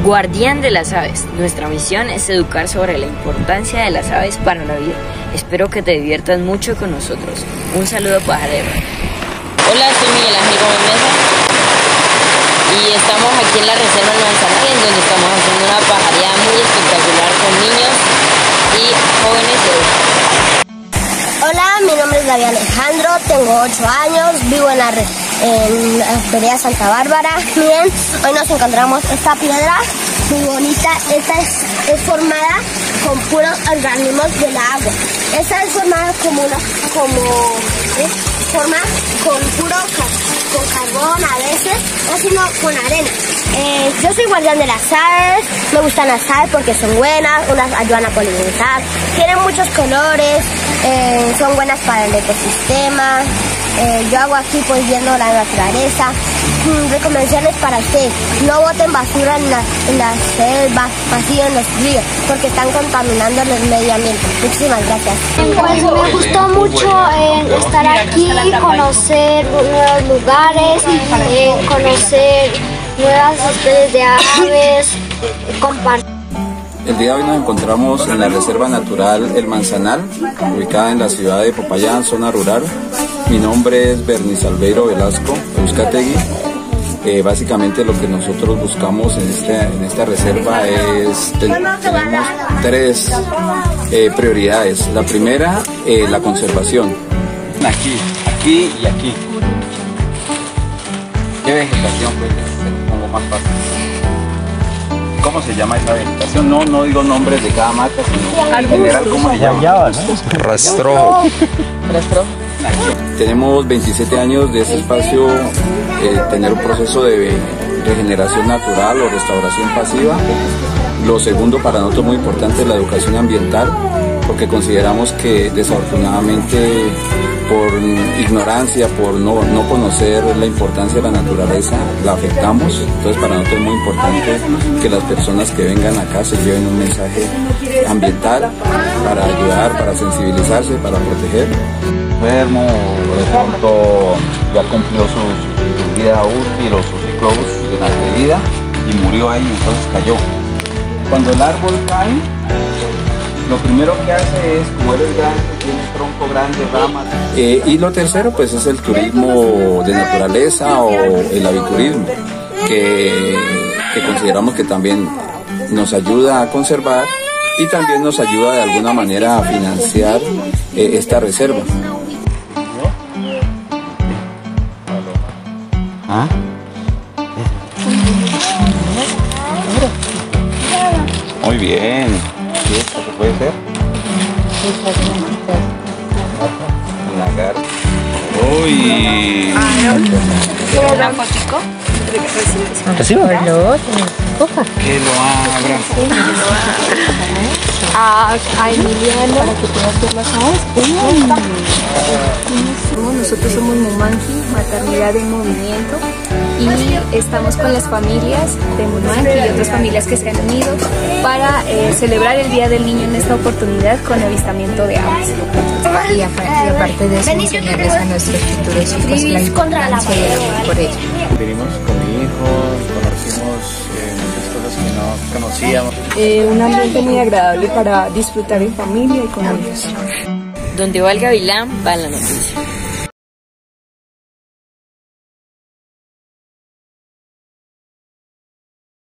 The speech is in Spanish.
Guardián de las aves. Nuestra misión es educar sobre la importancia de las aves para la vida. Espero que te diviertas mucho con nosotros. Un saludo pajarero. Hola, soy Miguel Ángel Gómez Mesa y estamos aquí en la Reserva del Manzanal, en donde estamos haciendo una pajareada muy espectacular con niños y jóvenes de edad. Hola, mi nombre es David Alejandro, tengo 8 años, vivo en la vereda Santa Bárbara. Miren, hoy nos encontramos esta piedra muy bonita. Esta es formada con puros organismos del agua. Esta es formada forma con carbón a veces, o si no con arena. Yo soy guardián de las aves, me gustan las aves porque son buenas, unas ayudan a polinizar, tienen muchos colores, son buenas para el ecosistema. Yo hago aquí pues viendo la naturaleza. Recomendaciones para ustedes: no boten basura en las selvas, así en los ríos, porque están contaminando el medio ambiente. Muchísimas gracias. Pues me gustó mucho estar aquí, conocer nuevos lugares, conocer nuevas especies de aves, compartir. El día de hoy nos encontramos en la Reserva Natural El Manzanal, ubicada en la ciudad de Popayán, zona rural. Mi nombre es Bernis Albeiro Velasco Euskategui. Básicamente lo que nosotros buscamos en esta reserva es, tenemos 3 prioridades. La primera, la conservación. Aquí y aquí. ¿Qué vegetación? Pues un poco más fácil. ¿Cómo se llama esa vegetación? No digo nombres de cada mata, sino en general cómo se llama. Rastrojo. Tenemos 27 años de este espacio, tener un proceso de regeneración natural o restauración pasiva. Lo segundo, para nosotros muy importante, es la educación ambiental, porque consideramos que desafortunadamente por ignorancia, por no conocer la importancia de la naturaleza, la afectamos. Entonces para nosotros es muy importante que las personas que vengan acá se lleven un mensaje ambiental para ayudar, para sensibilizarse, para proteger. Enfermo, de pronto ya cumplió su vida útil o su ciclo de vida y murió ahí, entonces cayó. Cuando el árbol cae, lo primero que hace es, como él es grande, tiene un tronco grande, ramas. Y lo tercero pues es el turismo de naturaleza o el aviturismo, que consideramos que también nos ayuda a conservar y también nos ayuda de alguna manera a financiar esta reserva. ¿Ah? Muy bien. ¿Y esto qué puede ser? Lagarto. Uy. ¿Quieres una fotico? ¿Recibo? Que lo abra. A Emiliano para que puedas ver las aves. Nosotros somos Mumanqui, Maternidad en Movimiento, y estamos con las familias de Mumanqui y otras familias que se han unido para celebrar el Día del Niño en esta oportunidad con avistamiento de aves. Y aparte de eso, enseñarles a nuestros futuros hijos la importancia de vivir por ello. Vinimos con mi hijo, conocimos muchas cosas que no conocíamos. Un ambiente muy agradable para disfrutar en familia y con amigos. Donde va el gavilán, va la noticia.